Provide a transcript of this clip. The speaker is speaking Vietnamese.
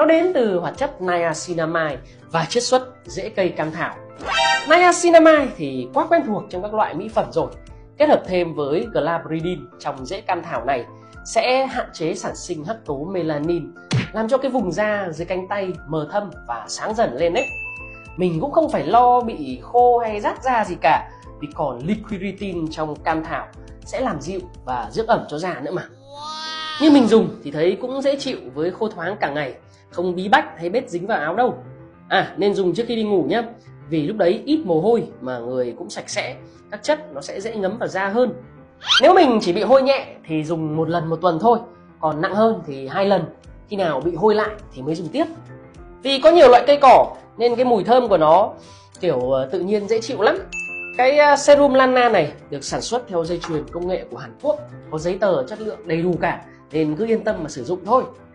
đến từ hoạt chất niacinamide và chiết xuất rễ cây cam thảo. Niacinamide thì quá quen thuộc trong các loại mỹ phẩm rồi. Kết hợp thêm với glabridin trong rễ cam thảo này sẽ hạn chế sản sinh hắc tố melanin, làm cho cái vùng da dưới cánh tay mờ thâm và sáng dần lên đấy. Mình cũng không phải lo bị khô hay rát da gì cả, vì còn liquiritin trong cam thảo sẽ làm dịu và dưỡng ẩm cho da nữa mà. Như mình dùng thì thấy cũng dễ chịu với khô thoáng cả ngày, không bí bách hay bết dính vào áo đâu. Nên dùng trước khi đi ngủ nhé, vì lúc đấy ít mồ hôi mà người cũng sạch sẽ, các chất nó sẽ dễ ngấm vào da hơn. Nếu mình chỉ bị hôi nhẹ thì dùng 1 lần 1 tuần thôi, còn nặng hơn thì 2 lần, khi nào bị hôi lại thì mới dùng tiếp. Vì có nhiều loại cây cỏ nên cái mùi thơm của nó kiểu tự nhiên dễ chịu lắm. Cái serum Lana này được sản xuất theo dây chuyền công nghệ của Hàn Quốc, có giấy tờ chất lượng đầy đủ cả, nên cứ yên tâm mà sử dụng thôi.